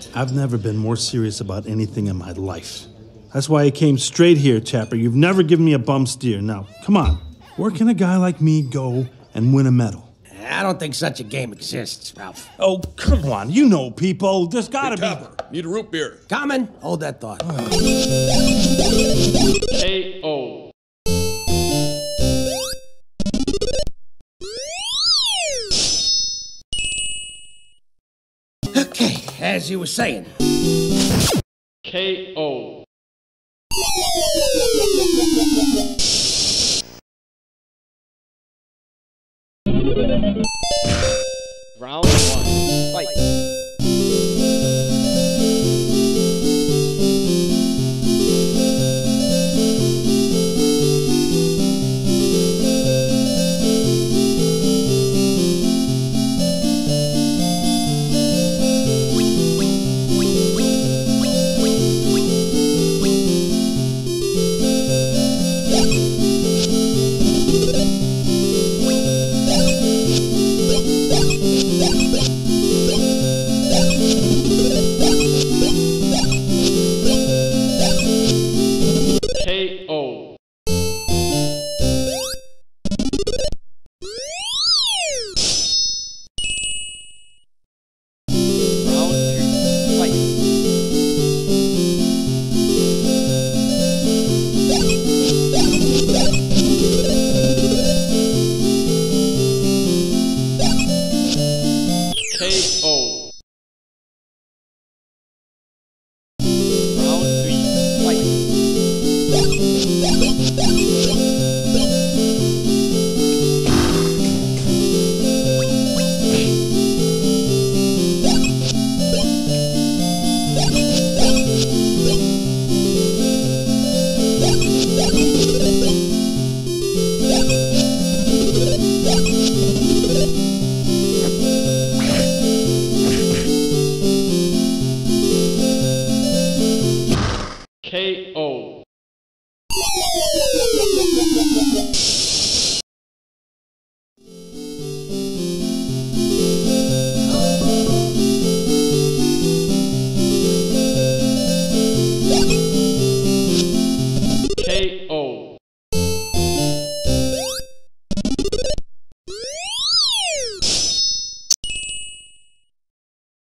I've never been more serious about anything in my life. That's why I came straight here, Chapper. You've never given me a bum steer. Now, come on. Where can a guy like me go and win a medal? I don't think such a game exists, Ralph. Oh, come on. You know people. There's gotta be... Topper, need a root beer. Coming. Hold that thought. A.O. Okay, as you were saying. K.O. Round 1. Fight.